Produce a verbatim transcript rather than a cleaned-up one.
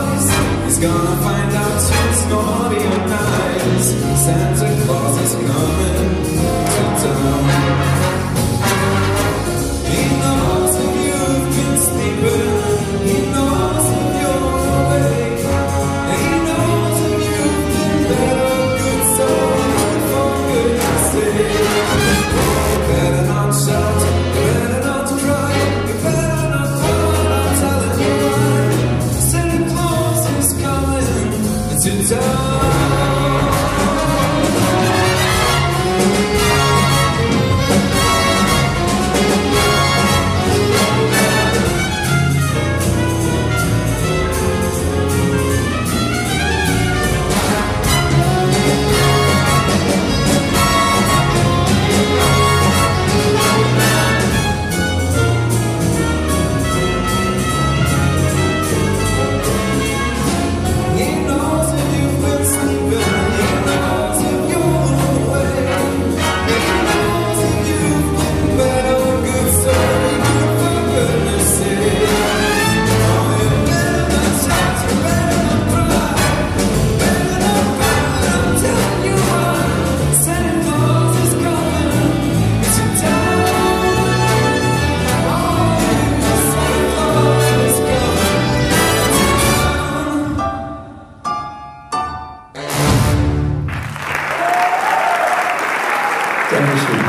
voice. He's gonna find out who's naughty or nice. Santa Claus is coming to town. He knows if you've been sleeping. He knows if you're awake. And he knows if you've been better, good soul, for goodness sake. You better not shout, you better not cry, you better not run, I'm telling you why. Santa Claus is coming to town. Dankeschön.